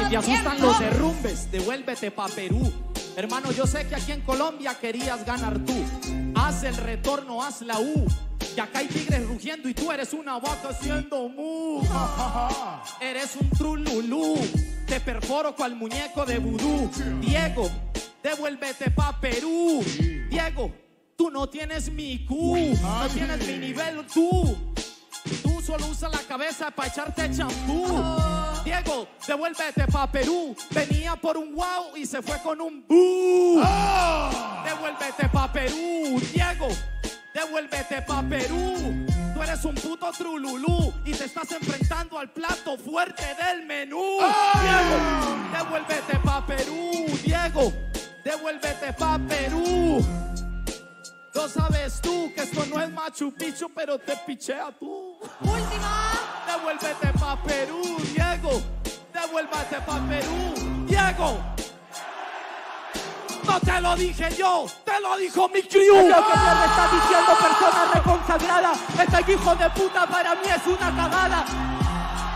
Te asustan los derrumbes, devuélvete pa' Perú. Hermano, yo sé que aquí en Colombia querías ganar tú. Haz el retorno, haz la U. Que acá hay tigres rugiendo y tú eres una vaca haciendo mu. Eres un trululú. Te perforo cual muñeco de vudú. Diego, devuélvete pa' Perú. Diego, tú no tienes mi Q. No tienes mi nivel tú. Tú solo usas la cabeza para echarte champú. Diego, devuélvete pa' Perú. Venía por un wow y se fue con un boo. Devuélvete pa' Perú. Diego, devuélvete pa' Perú. Tú eres un puto trululú y te estás enfrentando al plato fuerte del menú. Diego, devuélvete pa' Perú. Diego, devuélvete pa' Perú. Lo sabes tú que esto no es Machu Picchu, pero te pichea tú. Última. Devuélvete pa' Perú, Diego. Devuélvete pa' Perú, Diego. No te lo dije yo, te lo dijo mi crew. Es lo que me está diciendo persona reconsagrada. Este hijo de puta para mí es una cagada.